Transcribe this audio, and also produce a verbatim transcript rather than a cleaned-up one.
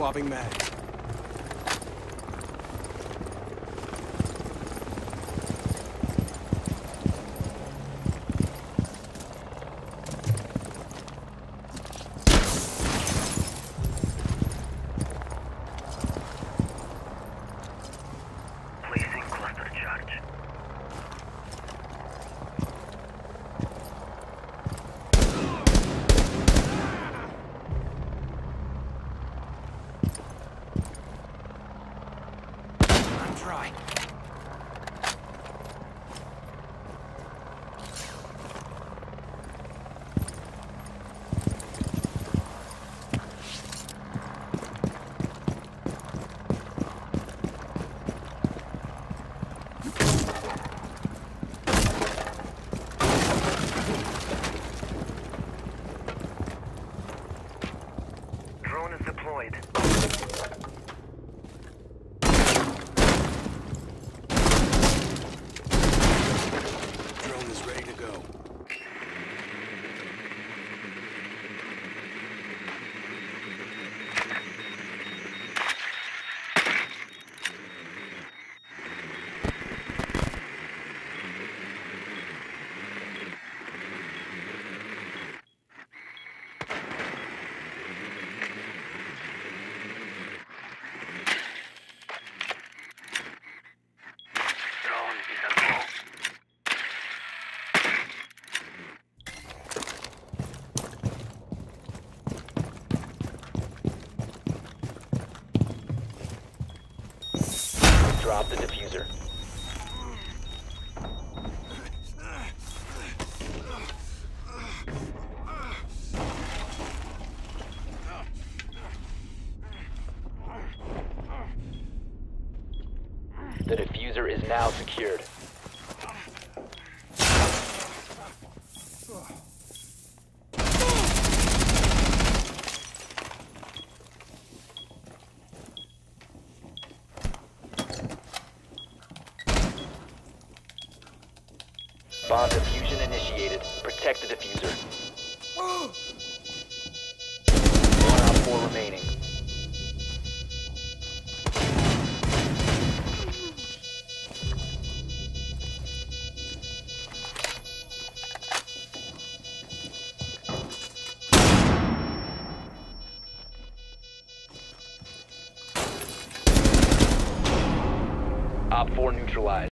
Swapping mags. Placing cluster charge. I'm trying. Drone is deployed. Drone is ready to go. Drone is a go. Drop the diffuser. The diffuser is now secured. Bomb diffusion initiated. Protect the diffuser. One op four remaining. Op four neutralized.